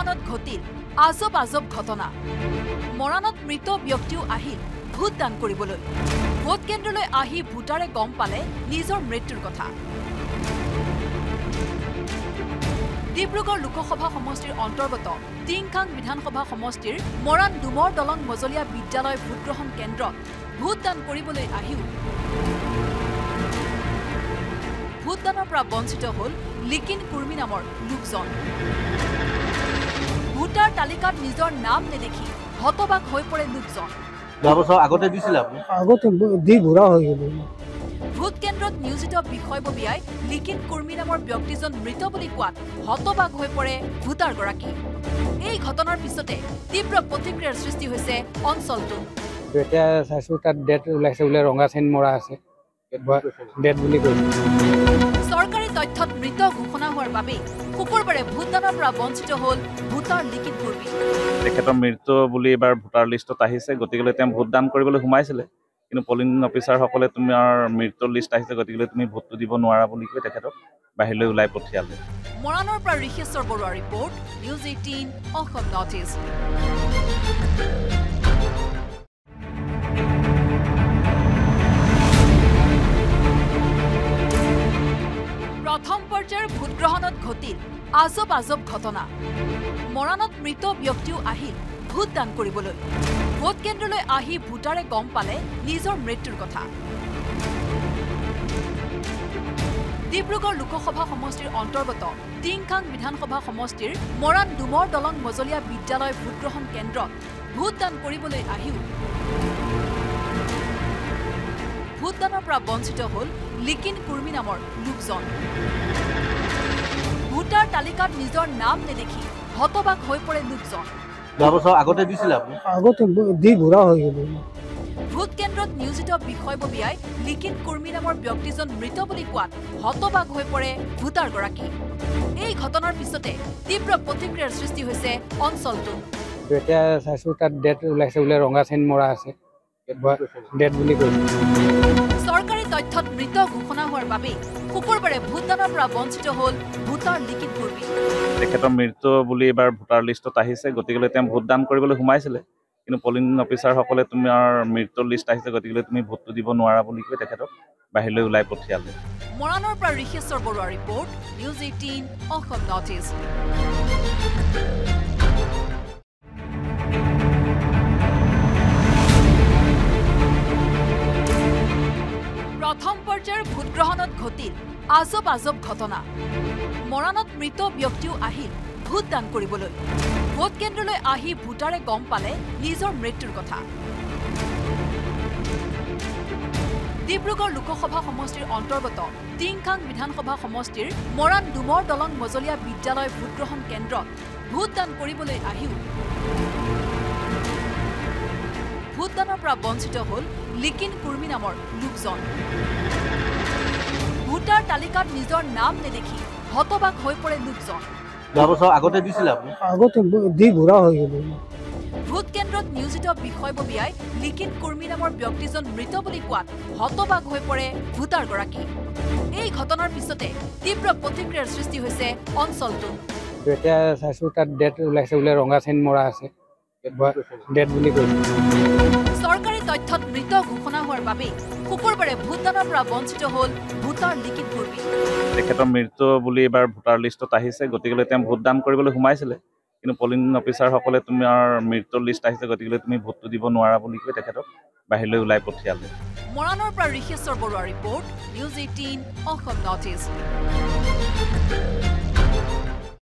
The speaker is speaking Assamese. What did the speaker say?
ভোটগ্ৰহণত ঘটিল আজব আজব ঘটনা। মৰাণত মৃত ব্যক্তিও আহিল ভোটদান কৰিবলৈ। ভোট কেন্দ্ৰলৈ আহি ভোটাৰে গম পালে নিজৰ মৃত্যুৰ কথা। ডিব্ৰুগড় লোকসভা সমষ্টিৰ অন্তৰ্গত টিংখাং বিধানসভা সমষ্টিৰ মৰাণ ডুমৰ দলং মজলীয়া বিদ্যালয় ভোটগ্ৰহণ কেন্দ্ৰত ভোটদান কৰিবলৈ আহিও ভোটদানৰ পৰা বঞ্চিত হ'ল লিকিন কুৰ্মী নামৰ লোকজন। ভোটাৰ তালিকাত নিজৰ নাম নেদেখি হতবাক হৈ পৰে লোকজন। আগতে দিছিল আপুনি? আগতে দি ঘূৰা হৈ গ'ল। ভোট কেন্দ্ৰত নিয়োজিত বিষয়ববীয়াই লিকিন কুৰ্মী নামৰ ব্যক্তিজন মৃত বুলি কোৱাত হতবাক হৈ পৰে ভোটাৰগৰাকী। এই ঘটনাৰ পিছতে তীব্ৰ প্ৰতিক্ৰিয়াৰ সৃষ্টি হৈছে অঞ্চলটোত। এতিয়া চাইছোঁ তাত ডেট ওলাইছে বোলে, ৰঙা চেইন মৰা আছে ডেট বুলি কৈছে। চৰকাৰী তথ্যত মৃত ঘোষণা হোৱাৰ বাবেই শুকুৰবাৰে ভোটদানৰ পৰা বঞ্চিত হ'ল ভোটাৰ লিকিন কুৰ্মী। তেখেতৰ মৃত্যু বুলি এবাৰ ভোটাৰ লিষ্টত আহিছে, গতিকে তেওঁ ভোটদান কৰিবলৈ সোমাইছিলে, কিন্তু পলিং অফিচাৰসকলে তোমাৰ মৃত্যুৰ লিষ্ট আহিছে, গতিকে তুমি ভোটটো দিব নোৱাৰা বুলি কৈ তেখেতক বাহিৰলৈ ওলাই পঠিয়ালে। মৰাণৰ পৰা Risheswar Baruah report, news 18 Assam north east. প্ৰথম পৰ্যায়ৰ ভোটগ্ৰহণত ঘটিল আজব আজব ঘটনা। মৰাণত মৃত ব্যক্তিও আহিল ভোটদান কৰিবলৈ। ভোট কেন্দ্ৰলৈ আহি ভোটাৰে গম পালে নিজৰ মৃত্যুৰ কথা। ডিব্ৰুগড় লোকসভা সমষ্টিৰ অন্তৰ্গত টিংখাং বিধানসভা সমষ্টিৰ মৰাণ ডুমৰ দলং মজলীয়া বিদ্যালয় ভোটগ্ৰহণ কেন্দ্ৰত ভোটদান কৰিবলৈ আহিও ভোটদানৰ পৰা বঞ্চিত হ'ল লিকিন কুৰ্মী নামৰ লোকজন। ভোটাৰ তালিকাত নিজৰ নাম নেদেখি হতবাক হৈ পৰে লোকজন। আগতে দিছিল আপুনি? আগতে দি ঘূৰা হৈ গ'ল। ভোট কেন্দ্ৰত নিয়োজিত বিষয়ববীয়াই লিকিন কুৰ্মী নামৰ ব্যক্তিজন মৃত বুলি কোৱাত হতবাক হৈ পৰে ভোটাৰগৰাকী। এই ঘটনাৰ পিছতে তীব্ৰ প্ৰতিক্ৰিয়াৰ সৃষ্টি হৈছে অঞ্চলটোত। এতিয়া চাইছোঁ তাত ডেট ওলাইছে বোলে, ৰঙা চেইন মৰা আছে ডেট বুলি কৈছে। চৰকাৰী তথ্যত মৃত ঘোষণা হোৱাৰ বাবেই শুকুৰবাৰে ভোটদানৰ পৰা বঞ্চিত হ'ল ভোটাৰ লিকিন কুৰ্মী। তেখেতৰ মৃত্যু বুলি এবাৰ ভোটাৰ লিষ্টত আহিছে, গতিকে তেওঁ ভোটদান কৰিবলৈ সোমাইছিলে, কিন্তু পলিং অফিচাৰসকলে তোমাৰ মৃত্যুৰ লিষ্ট আহিছে, গতিকে তুমি ভোটটো দিব নোৱাৰা বুলি কৈ তেখেতক বাহিৰলৈ ওলাই পঠিয়ালে। মৰাণৰ পৰা Risheswar Baruah report, news 18 Assam north east. প্ৰথম পৰ্যায়ৰ ভোটগ্ৰহণত ঘটিল আজব আজব ঘটনা। মৰাণত মৃত ব্যক্তিও আহিল ভোটদান কৰিবলৈ। ভোট কেন্দ্ৰলৈ আহি ভোটাৰে গম পালে নিজৰ মৃত্যুৰ কথা। ডিব্ৰুগড় লোকসভা সমষ্টিৰ অন্তৰ্গত টিংখাং বিধানসভা সমষ্টিৰ মৰাণ ডুমৰ দলং মজলীয়া বিদ্যালয় ভোটগ্ৰহণ কেন্দ্ৰত ভোটদান কৰিবলৈ আহিও ভোটদানৰ পৰা বঞ্চিত হ'ল লিকিন কুৰ্মী নামৰ লোকজন। ভোটাৰ তালিকাত নিজৰ নাম নেদেখি হতবাক হৈ পৰে লোকজন। আগতে দিছিল আপুনি? আগতে দি ঘূৰা হৈ গ'ল। ভোট কেন্দ্ৰত নিয়োজিত বিষয়ববীয়াই লিকিন কুৰ্মী নামৰ ব্যক্তিজন মৃত বুলি কোৱাত হতবাক হৈ পৰে ভোটাৰগৰাকী। এই ঘটনাৰ পিছতে তীব্ৰ প্ৰতিক্ৰিয়াৰ সৃষ্টি হৈছে অঞ্চলটোত। এতিয়া চাইছোঁ তাত ডেট ওলাইছে বোলে, ৰঙা চেইন মৰা আছে ডেট বুলি কৈছে। চৰকাৰী তথ্যত মৃত ঘোষণা হোৱাৰ বাবেই শুকুৰবাৰে ভোটদানৰ পৰা বঞ্চিত হ'ল ভোটাৰ লিকিন কুৰ্মী। তেখেতৰ মৃত্যু বুলি এবাৰ ভোটাৰ লিষ্টত আহিছে, গতিকে তেওঁ ভোটদান কৰিবলৈ সোমাইছিলে, কিন্তু পলিং অফিচাৰসকলে তোমাৰ মৃত্যুৰ লিষ্ট আহিছে, গতিকে তুমি ভোটটো দিব নোৱাৰা বুলি কৈ তেখেতক বাহিৰলৈ ওলাই পঠিয়ালে। মৰাণৰ পৰা Risheswar Baruah report, news 18 Assam north east.